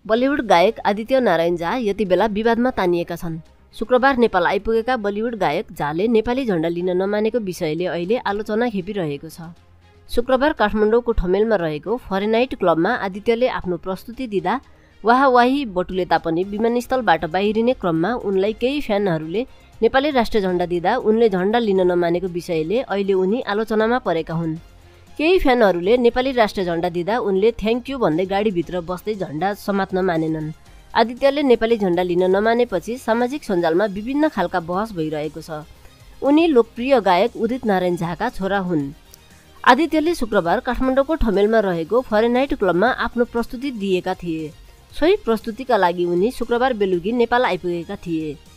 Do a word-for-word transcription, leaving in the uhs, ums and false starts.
Bollywood गायक आदित्य नारायण झा यति बेला विवादमा तानिएका छन्। शुक्रबार नेपाल आइपुगेका बलिउड गायक झाले नेपाली झण्डा लिन नमानेको विषयले अहिले आलोचना खेपिरहेको छ। शुक्रबार काठमाडौँको ठमेलमा रहेको फरेनाइट क्लबमा आदित्यले आफ्नो प्रस्तुति दिँदा वाहवाही बटुले तापनि विमानस्थलबाट बाहिरिने क्रममा उनलाई केही फ्यानहरूले नेपाली राष्ट्रिय झण्डा दिँदा उनले झण्डा लिन नमानेको विषयले अहिले उनी आलोचनामा परेका हुन्। केही फ्यानहरूले नेपाली राष्ट्रिय झण्डा दिँदा उनले थ्याङ्क यू भन्दै गाडीभित्र बस्दै झण्डा समात्न मानेनन्। आदित्यले नेपाली झण्डा लिन नमानेपछि सामाजिक सञ्जालमा विभिन्न खालका बहस भइरहेको छ। उनी लोकप्रिय गायक उदित नारायण झाका छोरा हुन्। आदित्यले शुक्रबार काठमाडौँको ठमेलमा रहेको फरेनाइट क्लबमा आफ्नो प्रस्तुति दिएका थिए। सोही प्रस्तुतिका लागि उनी शुक्रबार बेलुकी नेपाल आइपुगेका थिए।